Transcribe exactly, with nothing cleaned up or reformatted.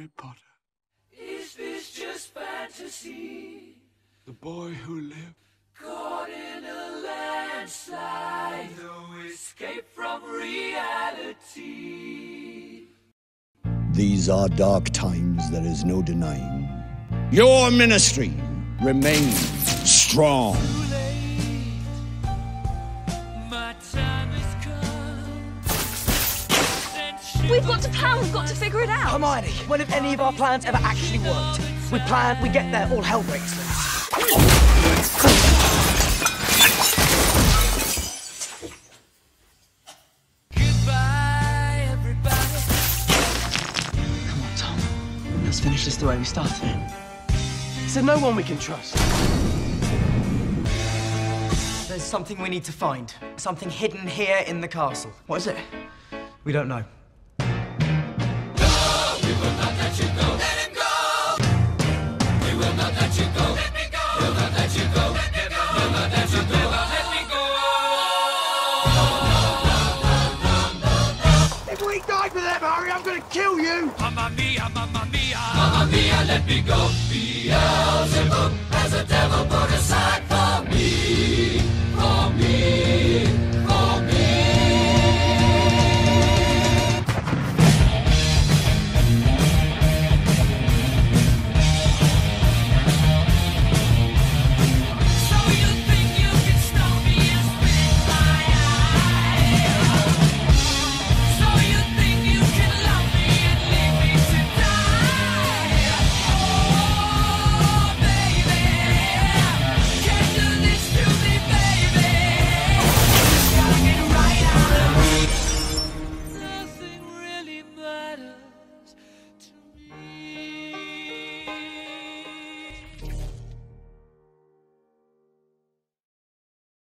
Harry Potter. Is this just fantasy? The boy who lived. Caught in a landslide, no escape from reality. These are dark times, there is no denying. Your ministry remains strong. Too late. My time has come. We've got to plan, we've got to figure it out. Hermione, when have any of our plans ever actually worked? We plan, we get there, all hell breaks loose. Goodbye, everybody. Come on, Tom. Let's finish this the way we started. Is there no one we can trust? There's something we need to find. Something hidden here in the castle. What is it? We don't know. If we die for them, Harry, I'm gonna kill you! Mamma mia, mamma mia, mamma mia, let me go. Beelzebub has a devil put